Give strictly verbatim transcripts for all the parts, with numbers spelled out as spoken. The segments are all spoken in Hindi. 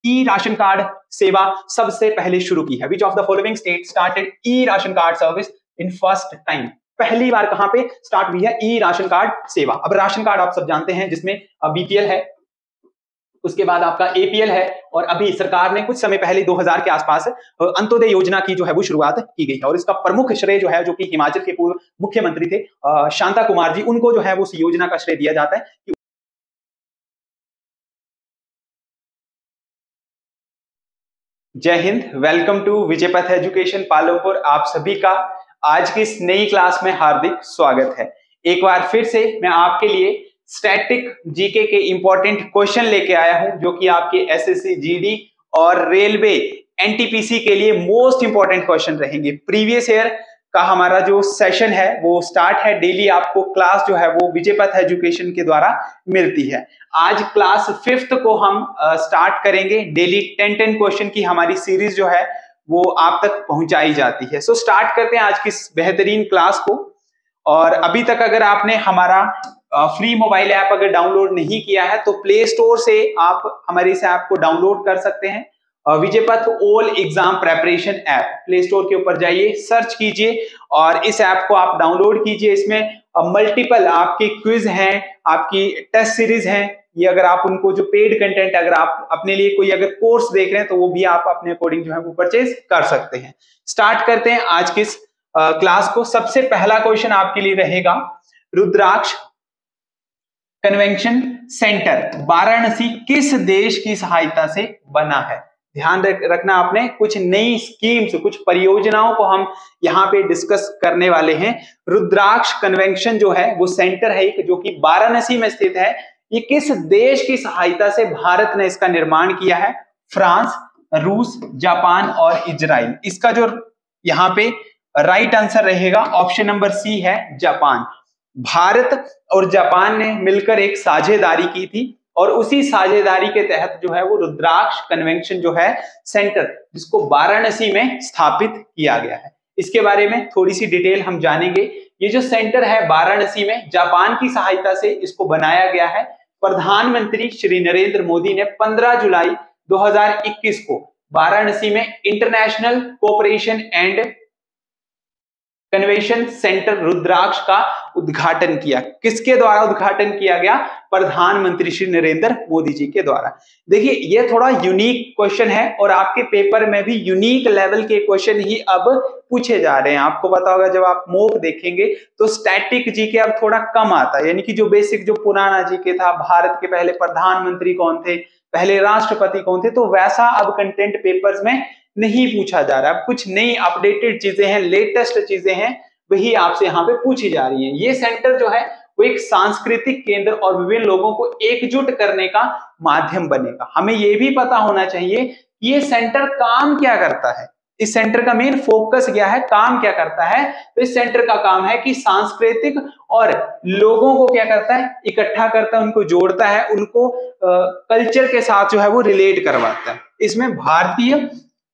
ई राशन कार्ड सेवा सबसे पहले शुरू की है? Which of the following state started E ration card service in first time? पहली बार कहां पे स्टार्ट हुई है ई राशन कार्ड सेवा? अब राशन कार्ड आप सब जानते हैं जिसमें बीपीएल है, उसके बाद आपका एपीएल है, और अभी सरकार ने कुछ समय पहले दो हज़ार के आसपास अंत्योदय योजना की जो है वो शुरुआत की गई है। और इसका प्रमुख श्रेय जो है, जो कि हिमाचल के पूर्व मुख्यमंत्री थे शांता कुमार जी, उनको जो है वो उस योजना का श्रेय दिया जाता है कि जय हिंद, welcome to Vijaypath education Palampur. आप सभी का आज की इस नई क्लास में हार्दिक स्वागत है। एक बार फिर से मैं आपके लिए स्टैटिक जीके के इंपॉर्टेंट क्वेश्चन लेके आया हूं, जो कि आपके एसएससी जीडी और रेलवे एनटीपीसी के लिए मोस्ट इंपॉर्टेंट क्वेश्चन रहेंगे। प्रीवियस ईयर का हमारा जो सेशन है वो स्टार्ट है। डेली आपको क्लास जो है वो विजयपथ एजुकेशन के द्वारा मिलती है। आज क्लास फिफ्थ को हम स्टार्ट करेंगे। डेली टेन टेन क्वेश्चन की हमारी सीरीज जो है वो आप तक पहुंचाई जाती है। सो स्टार्ट करते हैं आज की इस बेहतरीन क्लास को। और अभी तक अगर आपने हमारा फ्री मोबाइल ऐप अगर डाउनलोड नहीं किया है तो प्ले स्टोर से आप हमारे इस ऐप को डाउनलोड कर सकते हैं। Vijaypath all exam preparation app, play store के ऊपर जाइए, सर्च कीजिए और इस ऐप को आप डाउनलोड कीजिए। इसमें मल्टीपल आपके क्विज हैं, आपकी टेस्ट सीरीज हैं। ये अगर आप उनको जो पेड कंटेंट अगर आप अपने लिए कोई अगर कोर्स देख रहे हैं तो वो भी आप अपने अकॉर्डिंग जो है वो परचेज कर सकते हैं। स्टार्ट करते हैं आज की इस क्लास को। सबसे पहला क्वेश्चन आपके लिए रहेगा, रुद्राक्ष कन्वेंशन सेंटर वाराणसी किस देश की सहायता से बना है? ध्यान रखना आपने, कुछ नई स्कीम्स, कुछ परियोजनाओं को हम यहाँ पे डिस्कस करने वाले हैं। रुद्राक्ष कन्वेंशन जो है वो सेंटर है एक, जो कि वाराणसी में स्थित है। ये किस देश की सहायता से भारत ने इसका निर्माण किया है? फ्रांस, रूस, जापान और इजराइल। इसका जो यहाँ पे राइट आंसर रहेगा ऑप्शन नंबर सी है, जापान। भारत और जापान ने मिलकर एक साझेदारी की थी और उसी साझेदारी के तहत जो है वो रुद्राक्ष कन्वेंशन जो है सेंटर, जिसको वाराणसी में स्थापित किया गया है, इसके बारे में थोड़ी सी डिटेल हम जानेंगे। ये जो सेंटर है वाराणसी में जापान की सहायता से इसको बनाया गया है। प्रधानमंत्री श्री नरेंद्र मोदी ने पंद्रह जुलाई दो हज़ार इक्कीस को वाराणसी में international cooperation and convention centre Rudraksh का उद्घाटन किया। किसके द्वारा उद्घाटन किया गया? प्रधानमंत्री श्री नरेंद्र मोदी जी के द्वारा। देखिए ये थोड़ा यूनिक क्वेश्चन है और आपके पेपर में भी यूनिक लेवल के क्वेश्चन ही अब पूछे जा रहे हैं। आपको पता होगा जब आप मॉक देखेंगे तो स्टैटिक जीके अब थोड़ा कम आता है, यानी कि जो बेसिक जो पुराना जीके था, भारत के पहले प्रधानमंत्री कौन थे, पहले राष्ट्रपति कौन थे, तो वैसा अब कंटेंट पेपर्स में नहीं पूछा जा रहा है। अब कुछ नई अपडेटेड चीजें हैं, लेटेस्ट चीजें हैं, वही आपसे यहाँ पे पूछी जा रही हैं। ये सेंटर जो है वो एक सांस्कृतिक केंद्र और विभिन्न लोगों को एकजुट करने का माध्यम बनेगा। हमें ये भी पता होना चाहिए कि ये सेंटर काम क्या करता है, इस सेंटर का मेन फोकस क्या है, काम क्या करता है। तो इस सेंटर का काम है कि सांस्कृतिक और लोगों को क्या करता है, इकट्ठा करता है, उनको जोड़ता है, उनको कल्चर के साथ जो है वो रिलेट करवाता है। इसमें भारतीय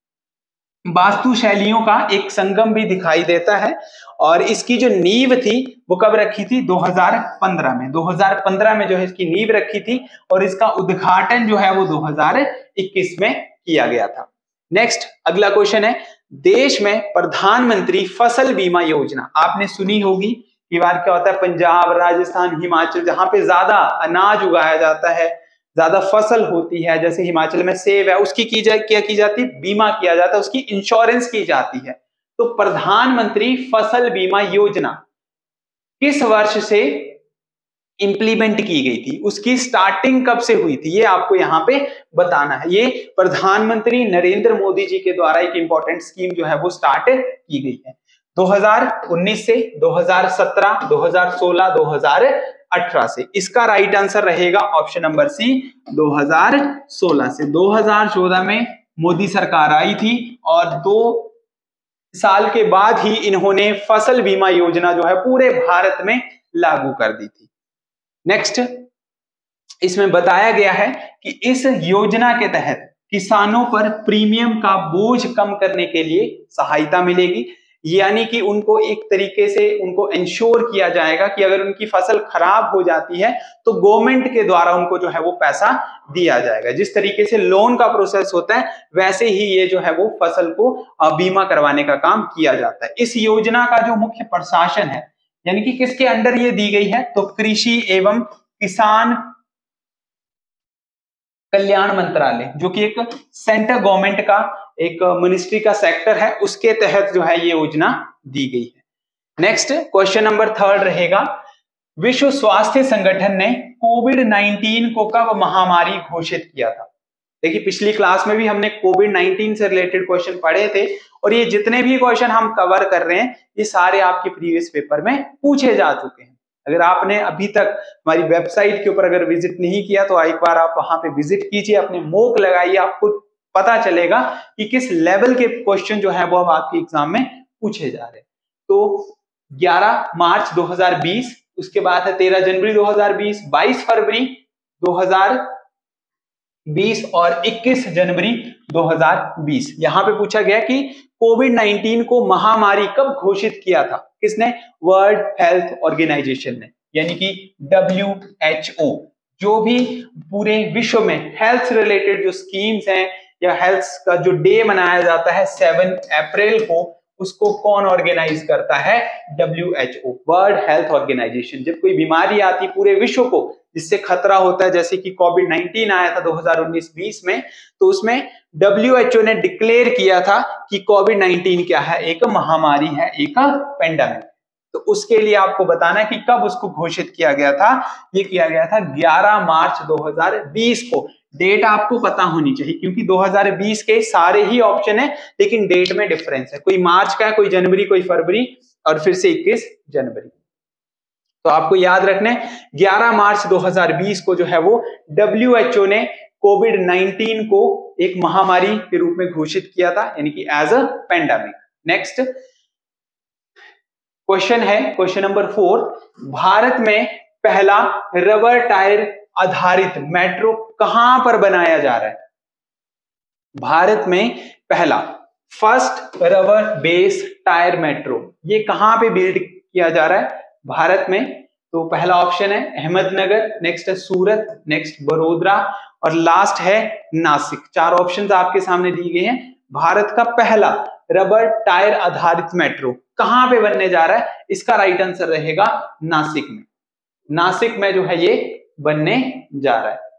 वास्तु शैलियों का एक संगम भी दिखाई देता है। और इसकी जो नींव थी वो कब रखी थी? दो हज़ार पंद्रह में। दो हज़ार पंद्रह में जो है इसकी नींव रखी थी और इसका उद्घाटन जो है वो दो हज़ार इक्कीस में किया गया था। नेक्स्ट अगला क्वेश्चन है, देश में प्रधानमंत्री फसल बीमा योजना आपने सुनी होगी। कई बार क्या होता है, पंजाब, राजस्थान, हिमाचल, जहां पे ज्यादा अनाज उगाया जाता है, ज्यादा फसल होती है, जैसे हिमाचल में सेब है, उसकी की जा, क्या की जाती है? बीमा किया जाता है, उसकी इंश्योरेंस की जाती है। तो प्रधानमंत्री फसल बीमा योजना किस वर्ष से इंप्लीमेंट की गई थी, उसकी स्टार्टिंग कब से हुई थी, ये आपको यहाँ पे बताना है। ये प्रधानमंत्री नरेंद्र मोदी जी के द्वारा एक इंपॉर्टेंट स्कीम जो है वो स्टार्ट की गई है। दो हज़ार उन्नीस से दो हज़ार सत्रह, दो हज़ार सोलह, दो हज़ार अठारह से। इसका राइट आंसर रहेगा ऑप्शन नंबर सी, दो हज़ार सोलह से। दो हज़ार चौदह में मोदी सरकार आई थी और दो साल के बाद ही इन्होंने फसल बीमा योजना जो है पूरे भारत में लागू कर दी थी। नेक्स्ट इसमें बताया गया है कि इस योजना के तहत किसानों पर प्रीमियम का बोझ कम करने के लिए सहायता मिलेगी। यानी कि उनको एक तरीके से उनको इंश्योर किया जाएगा कि अगर उनकी फसल खराब हो जाती है तो गवर्नमेंट के द्वारा उनको जो है वो पैसा दिया जाएगा। जिस तरीके से लोन का प्रोसेस होता है वैसे ही ये जो है वो फसल को बीमा करवाने का काम किया जाता है। इस योजना का जो मुख्य प्रशासन है यानी कि किसके अंडर ये दी गई है, तो कृषि एवं किसान कल्याण मंत्रालय, जो कि एक सेंट्रल गवर्नमेंट का एक मिनिस्ट्री का सेक्टर है, उसके तहत जो है ये योजना दी गई है। नेक्स्ट क्वेश्चन नंबर थर्ड रहेगा, विश्व स्वास्थ्य संगठन ने कोविड नाइनटीन को कब महामारी घोषित किया था। देखिए पिछली क्लास में भी हमने कोविड नाइनटीन से रिलेटेड क्वेश्चन पढ़े थे और ये जितने भी क्वेश्चन हम कवर कर रहे हैं ये सारे आपके प्रीवियस पेपर में पूछे जा चुके हैं। अगर आपने अभी तक हमारी वेबसाइट के ऊपर अगर विजिट नहीं किया तो एक बार आप वहां पे विजिट कीजिए, अपने मॉक लगाइए, आपको पता चलेगा कि किस लेवल के क्वेश्चन जो है वो अब आपके एग्जाम में पूछे जा रहे हैं। तो ग्यारह मार्च दो हज़ार बीस, उसके बाद है तेरह जनवरी दो हज़ार बीस, बाईस फरवरी दो हज़ार बीस और इक्कीस जनवरी दो हज़ार बीस। यहां पे पूछा गया कि कोविड नाइनटीन को महामारी कब घोषित किया था, किसने, वर्ल्ड हेल्थ ऑर्गेनाइजेशन ने, यानी कि डब्ल्यू एच ओ। जो भी पूरे विश्व में हेल्थ रिलेटेड जो स्कीम्स हैं या हेल्थ का जो डे मनाया जाता है सेवन अप्रैल को, उसको कौन ऑर्गेनाइज करता है, W H O, world health organisation. जब कोई बीमारी आती पूरे विश्व को जिससे खतरा होता है, जैसे कि कोविड नाइनटीन आया था दो हज़ार उन्नीस बीस में, तो उसमें डब्ल्यू एच ओ ने डिक्लेयर किया था कि कोविड नाइनटीन क्या है, एक महामारी है, एक पेंडेमिक। तो उसके लिए आपको बताना है कि कब उसको घोषित किया गया था। ये किया गया था ग्यारह मार्च दो हज़ार बीस को। डेट आपको पता होनी चाहिए क्योंकि दो हज़ार बीस के सारे ही ऑप्शन है लेकिन डेट में डिफरेंस है, कोई मार्च का है, कोई जनवरी, कोई फरवरी और फिर से इक्कीस जनवरी। तो आपको याद रखना है ग्यारह मार्च दो हज़ार बीस को जो है वो डब्ल्यू एच ओ ने कोविड नाइनटीन को एक महामारी के रूप में घोषित किया था, यानी कि as a pandemic. Next question है क्वेश्चन नंबर फोर, भारत में पहला रबर टायर आधारित मेट्रो कहां पर बनाया जा रहा है। भारत में पहला first rubber base tyre metro ये कहां पे बिल्ड किया जा रहा है भारत में। तो पहला ऑप्शन है अहमदनगर, नेक्स्ट है सूरत, नेक्स्ट बड़ोदरा और लास्ट है नासिक। चार ऑप्शंस आपके सामने दिए गए हैं। भारत का पहला रबर टायर आधारित मेट्रो कहां पे बनने जा रहा है, इसका राइट आंसर रहेगा नासिक में। नासिक में जो है ये बनने जा रहा है।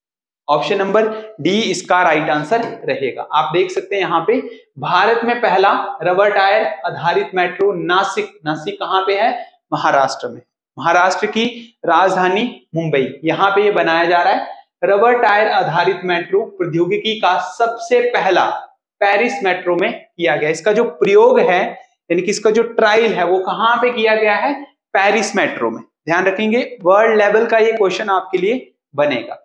ऑप्शन नंबर डी इसका राइट आंसर रहेगा। आप देख सकते हैं यहाँ पे भारत में पहला रबर टायर आधारित मेट्रो नासिक, नासिक कहां पे है, महाराष्ट्र में। महाराष्ट्र की राजधानी मुंबई, यहाँ पे ये बनाया जा रहा है। रबर टायर आधारित मेट्रो प्रौद्योगिकी का सबसे पहला पेरिस मेट्रो में किया गया। इसका जो प्रयोग है यानी कि इसका जो ट्रायल है वो कहां पे किया गया है, पेरिस मेट्रो में। ध्यान रखेंगे वर्ल्ड लेवल का ये क्वेश्चन आपके लिए बनेगा।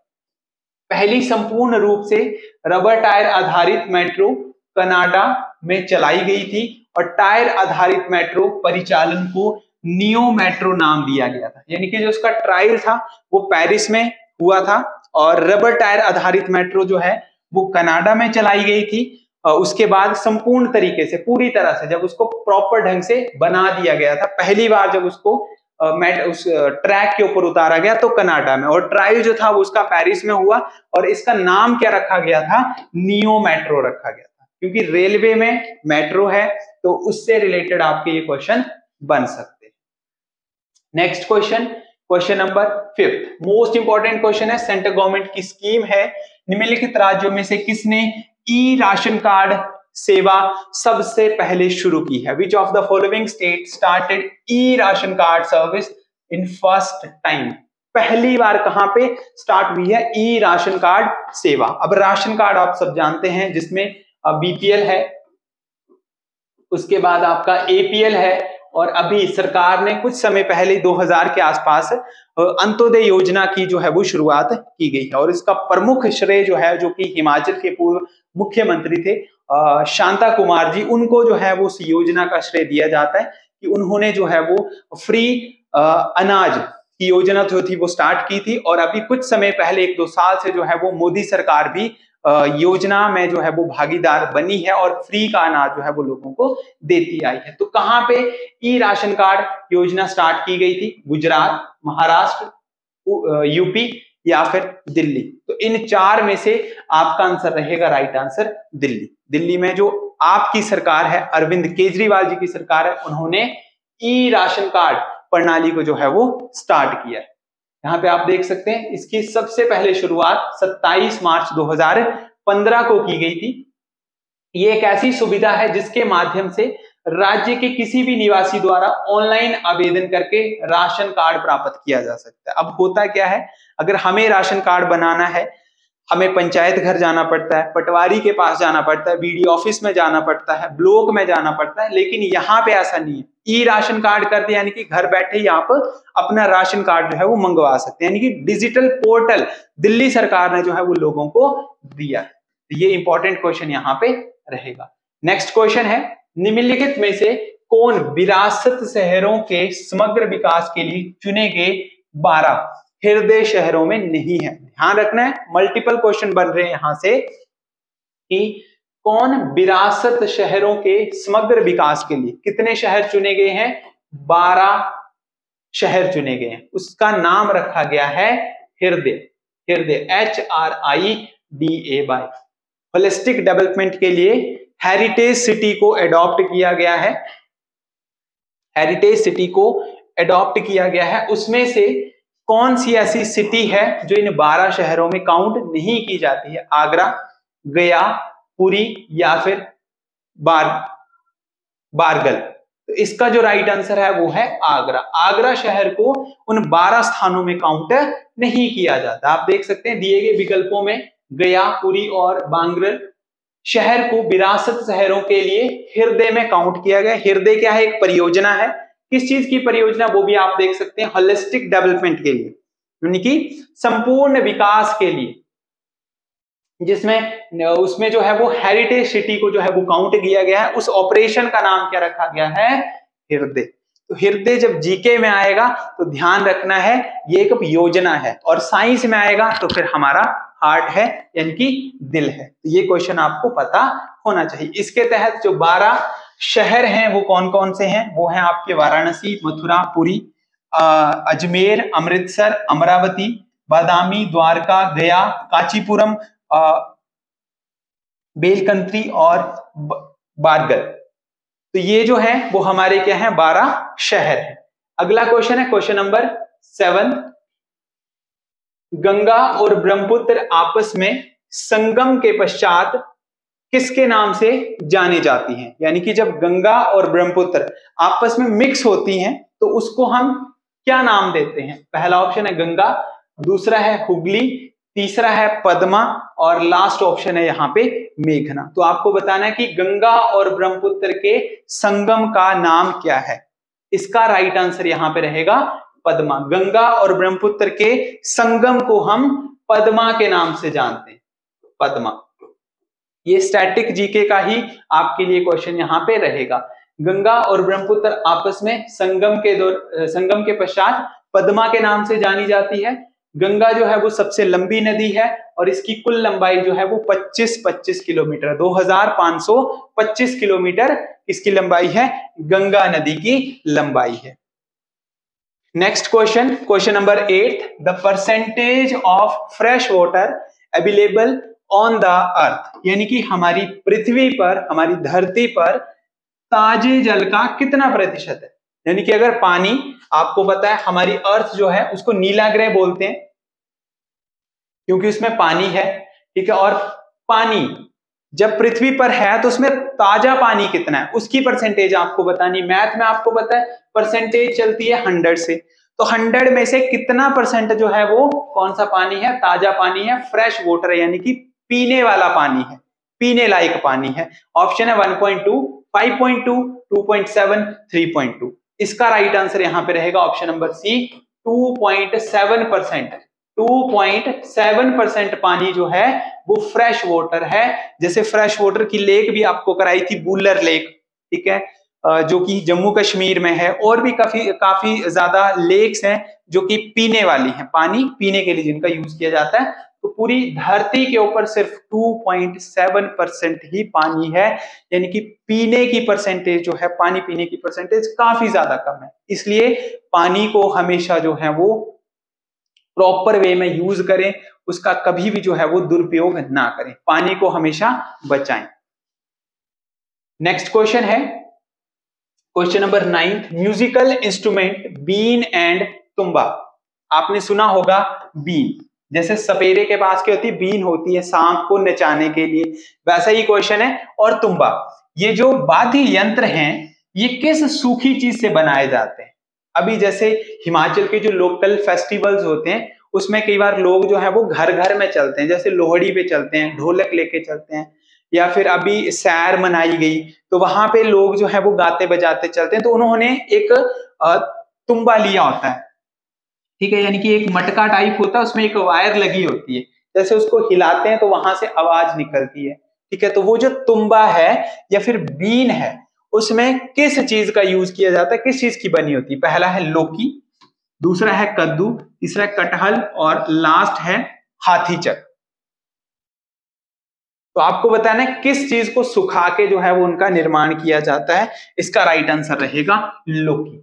पहली संपूर्ण रूप से रबर टायर आधारित मेट्रो कनाडा में चलाई गई थी और टायर आधारित मेट्रो परिचालन को नियो मेट्रो नाम दिया गया था, यानी कि जो उसका ट्रायल था वो पेरिस में हुआ था और रबर टायर आधारित मेट्रो जो है वो कनाडा में चलाई गई थी। उसके बाद संपूर्ण तरीके से पूरी तरह से जब उसको प्रॉपर ढंग से बना दिया गया था, पहली बार जब उसको मेट उस ट्रैक के ऊपर उतारा गया तो कनाडा में, और ट्रायल जो था वो उसका पेरिस में हुआ और इसका नाम क्या रखा गया था, नियो मेट्रो रखा गया था, क्योंकि रेलवे में मेट्रो है तो उससे रिलेटेड आपके ये क्वेश्चन बन सकते हैं। Next question, question number fifth, most important question है। सेंट्रल गवर्नमेंट की स्कीम है, निम्नलिखित राज्यों में से किसने ई राशन कार्ड सेवा सबसे पहले शुरू की है। Which of the following state started E ration card service in first time. पहली बार कहां पे स्टार्ट हुई है ई राशन कार्ड सेवा। अब राशन कार्ड आप सब जानते हैं जिसमें बीपीएल है, उसके बाद आपका एपीएल है और अभी सरकार ने कुछ समय पहले दो हज़ार के आसपास अंत्योदय योजना की जो है वो शुरुआत की गई है और इसका प्रमुख श्रेय जो है जो कि हिमाचल के पूर्व मुख्यमंत्री थे शांता कुमार जी, उनको जो है वो उस योजना का श्रेय दिया जाता है कि उन्होंने जो है वो फ्री अनाज की योजना जो थी वो स्टार्ट की थी और अभी कुछ समय पहले एक दो साल से जो है वो मोदी सरकार भी योजना में जो है वो भागीदार बनी है और फ्री का अनाज जो है वो लोगों को देती आई है। तो कहाँ पे ई राशन कार्ड योजना स्टार्ट की गई थी? गुजरात, महाराष्ट्र, यूपी या फिर दिल्ली। तो इन चार में से आपका आंसर रहेगा राइट आंसर दिल्ली। दिल्ली में जो आपकी सरकार है, अरविंद केजरीवाल जी की सरकार है, उन्होंने ई राशन कार्ड प्रणाली को जो है वो स्टार्ट किया है। यहाँ पे आप देख सकते हैं इसकी सबसे पहले शुरुआत सत्ताईस मार्च दो हज़ार पंद्रह को की गई थी। ये एक ऐसी सुविधा है जिसके माध्यम से राज्य के किसी भी निवासी द्वारा ऑनलाइन आवेदन करके राशन कार्ड प्राप्त किया जा सकता है। अब होता क्या है, अगर हमें राशन कार्ड बनाना है, हमें पंचायत घर जाना पड़ता है, पटवारी के पास जाना पड़ता है, बीडीओ ऑफिस में जाना पड़ता है, ब्लॉक में जाना पड़ता है, लेकिन यहाँ पे ऐसा नहीं है। ई राशन कार्ड करते यानी कि घर बैठे ही आप अपना राशन कार्ड जो है वो मंगवा सकते हैं, यानी कि डिजिटल पोर्टल दिल्ली सरकार ने जो है वो लोगों को दिया है। ये इंपॉर्टेंट क्वेश्चन यहाँ पे रहेगा। नेक्स्ट क्वेश्चन है, निम्नलिखित में से कौन विरासत शहरों के समग्र विकास के लिए चुने गए बारह हृदय शहरों में नहीं है? ध्यान रखना है, मल्टीपल क्वेश्चन बन रहे हैं यहां से कि कौन विरासत शहरों के समग्र विकास के लिए कितने शहर चुने गए हैं? बारह शहर चुने गए हैं। उसका नाम रखा गया है Hriday. Hriday H R I D A Y. Holistic development के लिए हेरिटेज सिटी को एडॉप्ट किया गया है। हेरिटेज सिटी को एडॉप्ट किया गया है। उसमें से कौन सी ऐसी सिटी है जो इन बारह शहरों में काउंट नहीं की जाती है? आगरा, गया, पुरी या फिर बार बारगल। तो इसका जो राइट आंसर है वो है आगरा। आगरा शहर को उन बारह स्थानों में काउंट नहीं किया जाता। आप देख सकते हैं दिए गए विकल्पों में गया, पुरी और बांगरल शहर को विरासत शहरों के लिए हृदय में काउंट किया गया। हृदय क्या है? एक परियोजना है। किस चीज की परियोजना? वो भी आप देख सकते हैं, होलिस्टिक डेवलपमेंट के लिए, यानी कि संपूर्ण विकास के लिए, जिसमें उसमें जो है वो हेरिटेज सिटी को जो है वो काउंट किया गया है। उस ऑपरेशन का नाम क्या रखा गया है? हृदय। तो हृदय जब जीके में आएगा तो ध्यान रखना है ये एक योजना है, और साइंस में आएगा तो फिर हमारा हार्ट है, यानी कि दिल है। तो ये क्वेश्चन आपको पता होना चाहिए। इसके तहत जो बारह शहर हैं वो कौन कौन से हैं? वो हैं आपके वाराणसी, मथुरा, पुरी, अजमेर, अमृतसर, अमरावती, बादामी, द्वारका, गया, कांचीपुरम, बेलकंत्री और बारगल। तो ये जो है वो हमारे क्या है? बारह शहर हैं। अगला क्वेश्चन है क्वेश्चन नंबर सेवन। गंगा और ब्रह्मपुत्र आपस में संगम के पश्चात किसके नाम से जाने जाती हैं? यानी कि जब गंगा और ब्रह्मपुत्र आपस में मिक्स होती हैं तो उसको हम क्या नाम देते हैं? पहला ऑप्शन है गंगा, दूसरा है हुगली, तीसरा है पद्मा और लास्ट ऑप्शन है यहाँ पे मेघना। तो आपको बताना है कि गंगा और ब्रह्मपुत्र के संगम का नाम क्या है। इसका राइट आंसर यहाँ पे रहेगा पद्मा। गंगा और ब्रह्मपुत्र के संगम को हम पद्मा के नाम से जानते हैं, पद्मा। ये स्टैटिक जीके का ही आपके लिए क्वेश्चन यहाँ पे रहेगा। गंगा और ब्रह्मपुत्र आपस में संगम के दौर संगम के पश्चात पद्मा के नाम से जानी जाती है। गंगा जो है वो सबसे लंबी नदी है और इसकी कुल लंबाई जो है वो पच्चीस पच्चीस किलोमीटर, दो हज़ार पाँच सौ पच्चीस किलोमीटर इसकी लंबाई है, गंगा नदी की लंबाई है। Next question, question number eight. The percentage of fresh water available on the earth, यानी कि हमारी पृथ्वी पर, हमारी धरती पर ताजे जल का कितना प्रतिशत है? यानी कि अगर पानी, आपको पता है हमारी अर्थ जो है उसको नीला ग्रह बोलते हैं क्योंकि उसमें पानी है, ठीक है। और पानी जब पृथ्वी पर है तो उसमें ताजा पानी कितना है उसकी परसेंटेज आपको बतानी। मैथ में आपको पता है परसेंटेज चलती है हंड्रेड से, तो हंड्रेड में से कितना परसेंट जो है वो कौन सा पानी है? ताजा पानी है, फ्रेश वाटर है, यानी कि पीने वाला पानी है, पीने लायक पानी है। ऑप्शन है one point two, five point two, two point seven, three point two. इसका राइट आंसर यहां पे रहेगा option number C, two point seven percent. Two point seven percent पानी जो है वो फ्रेश वाटर है। जैसे फ्रेश वाटर की लेक भी आपको कराई थी, बुलर लेक, ठीक है, जो कि जम्मू कश्मीर में है। और भी काफी काफी ज्यादा लेक्स हैं जो कि पीने वाली हैं, पानी पीने के लिए जिनका यूज किया जाता है। तो पूरी धरती के ऊपर सिर्फ दो पॉइंट सात परसेंट ही पानी है, यानी कि पीने की परसेंटेज जो है, पानी पीने की परसेंटेज काफी ज्यादा कम है। इसलिए पानी को हमेशा जो है वो प्रॉपर वे में यूज करें, उसका कभी भी जो है वो दुरुपयोग ना करें, पानी को हमेशा बचाएं। नेक्स्ट क्वेश्चन है question number ninth, musical instrument बीन एंड तुम्बा। आपने सुना होगा बीन, जैसे सपेरे के पास क्या होती है, बीन होती है सांप को नचाने के लिए, वैसा ही क्वेश्चन है। और तुम्बा, ये जो वाद्य यंत्र हैं ये किस सूखी चीज से बनाए जाते हैं? अभी जैसे हिमाचल के जो लोकल फेस्टिवल्स होते हैं उसमें कई बार लोग जो है वो घर घर में चलते हैं, जैसे लोहड़ी पे चलते हैं, ढोलक लेके चलते हैं, या फिर अभी सैर मनाई गई तो वहां पे लोग जो है वो गाते बजाते चलते हैं, तो उन्होंने एक तुम्बा लिया होता है, ठीक है, यानी कि एक मटका टाइप होता है, उसमें एक वायर लगी होती है, जैसे उसको हिलाते हैं तो वहां से आवाज निकलती है, ठीक है। तो वो जो तुम्बा है या फिर बीन है उसमें किस चीज का यूज किया जाता है, किस चीज की बनी होती है? पहला है लौकी, दूसरा है कद्दू, तीसरा है कटहल और लास्ट है हाथी चक। तो आपको बताना है किस चीज को सुखा के जो है वो उनका निर्माण किया जाता है। इसका राइट आंसर रहेगा लौकी।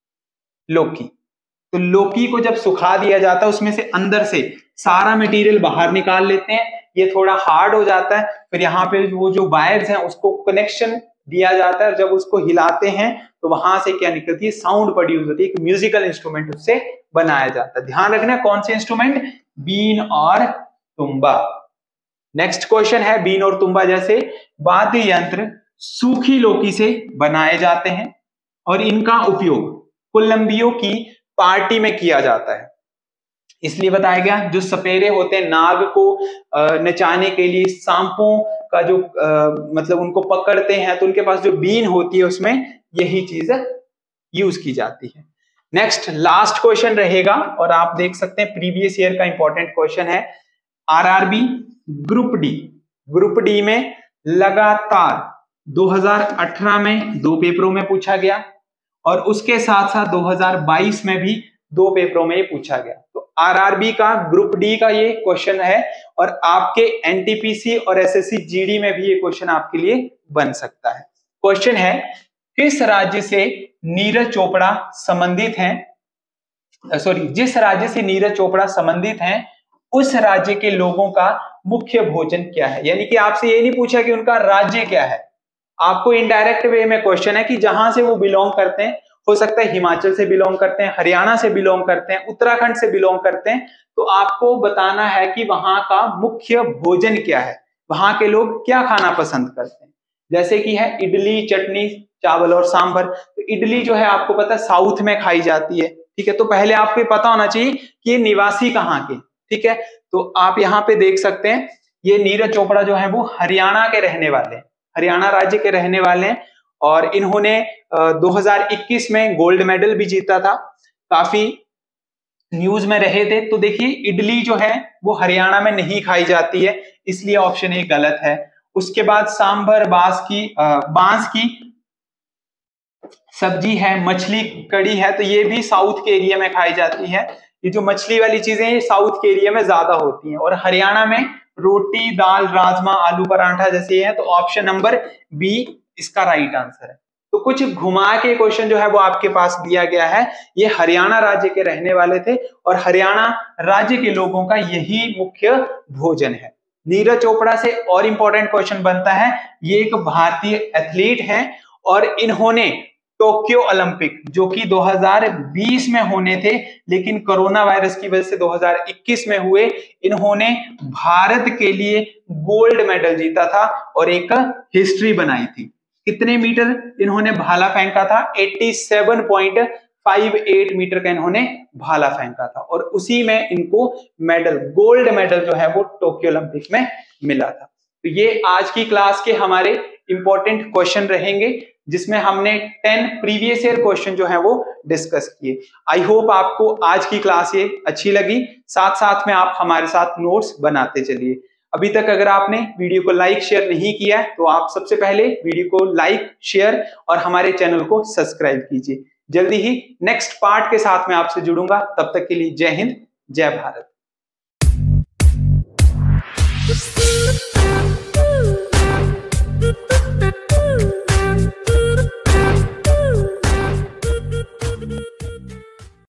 लौकी, तो लौकी को जब सुखा दिया जाता है उसमें से अंदर से सारा मटेरियल बाहर निकाल लेते हैं, ये थोड़ा हार्ड हो जाता है, फिर यहाँ पे वो जो वायर्स हैं उसको कनेक्शन दिया जाता है, जब उसको हिलाते हैं तो वहां से क्या निकलती है, साउंड प्रोड्यूस होती है, एक म्यूजिकल इंस्ट्रूमेंट उससे बनाया जाता है। ध्यान रखना कौन से इंस्ट्रूमेंट, बीन और तुम्बा। नेक्स्ट क्वेश्चन है, बीन और तुम्बा जैसे वाद्य यंत्र सूखी लौकी से बनाए जाते हैं और इनका उपयोग कोलंबियो की पार्टी में किया जाता है, इसलिए बताया गया जो सपेरे होते हैं नाग को नचाने के लिए, सांपों का जो आ, मतलब उनको पकड़ते हैं तो उनके पास जो बीन होती है उसमें यही चीज यूज की जाती है। नेक्स्ट लास्ट क्वेश्चन रहेगा और आप देख सकते हैं प्रीवियस ईयर का इंपॉर्टेंट क्वेश्चन है, RRB group D. Group D में लगातार दो हज़ार अठारह में दो पेपरों में पूछा गया और उसके साथ साथ दो हज़ार बाईस में भी दो पेपरों में ये पूछा गया। तो आरआरबी का ग्रुप डी का ये क्वेश्चन है और आपके एनटीपीसी और एसएससी जीडी में भी ये क्वेश्चन आपके लिए बन सकता है। क्वेश्चन है, किस राज्य से नीरज चोपड़ा संबंधित हैं, सॉरी जिस राज्य से नीरज चोपड़ा संबंधित हैं उस राज्य के लोगों का मुख्य भोजन क्या है? यानी कि आपसे ये नहीं पूछा कि उनका राज्य क्या है, आपको इनडायरेक्ट वे में क्वेश्चन है कि जहां से वो बिलोंग करते हैं, हो सकता है हिमाचल से बिलोंग करते हैं, हरियाणा से बिलोंग करते हैं, उत्तराखंड से बिलोंग करते हैं, तो आपको बताना है कि वहां का मुख्य भोजन क्या है, वहां के लोग क्या खाना पसंद करते हैं। जैसे कि है इडली, चटनी, चावल और सांभर। तो इडली जो है आपको पता है साउथ में खाई जाती है, ठीक है, तो पहले आपको पता होना चाहिए कि ये निवासी कहाँ के, ठीक है। तो आप यहाँ पे देख सकते हैं ये नीरज चोपड़ा जो है वो हरियाणा के रहने वाले हैं, हरियाणा राज्य के रहने वाले हैं और इन्होंने दो हज़ार इक्कीस में गोल्ड मेडल भी जीता था, काफी न्यूज में रहे थे। तो देखिए इडली जो है वो हरियाणा में नहीं खाई जाती है, इसलिए ऑप्शन ए गलत है। उसके बाद सांभर, बांस की बांस की सब्जी है, मछली कड़ी है, तो ये भी साउथ के एरिया में खाई जाती है। ये जो मछली वाली चीजें ये साउथ के एरिया में ज्यादा होती हैं और हरियाणा में रोटी, दाल, राजमा, आलू पराठा जैसे है। तो ऑप्शन नंबर बी इसका राइट आंसर है। तो कुछ घुमा के क्वेश्चन जो है वो आपके पास दिया गया है, ये हरियाणा राज्य के रहने वाले थे और हरियाणा राज्य के लोगों का यही मुख्य भोजन है। नीरज चोपड़ा से और इंपॉर्टेंट क्वेश्चन बनता है, ये एक भारतीय एथलीट हैं और इन्होंने टोक्यो ओलंपिक जो कि दो हज़ार बीस में होने थे लेकिन कोरोना वायरस की वजह से दो हज़ार इक्कीस में हुए, इन्होंने भारत के लिए गोल्ड मेडल जीता था और एक हिस्ट्री बनाई थी। कितने मीटर इन्होंने भाला फेंका था? सत्तासी पॉइंट पाँच आठ मीटर का इन्होंने भाला फेंका था और उसी में इनको मेडल, गोल्ड मेडल जो है वो टोक्यो ओलंपिक में मिला था। तो ये आज की क्लास के हमारे इंपॉर्टेंट क्वेश्चन रहेंगे जिसमें हमने टेन प्रीवियस ईयर क्वेश्चन जो है वो डिस्कस किए। आई होप आपको आज की क्लास ये अच्छी लगी, साथ साथ में आप हमारे साथ नोट्स बनाते चलिए। अभी तक अगर आपने वीडियो को लाइक शेयर नहीं किया है तो आप सबसे पहले वीडियो को लाइक शेयर और हमारे चैनल को सब्सक्राइब कीजिए। जल्दी ही नेक्स्ट पार्ट के साथ में आपसे जुड़ूंगा, तब तक के लिए जय हिंद, जय भारत। you.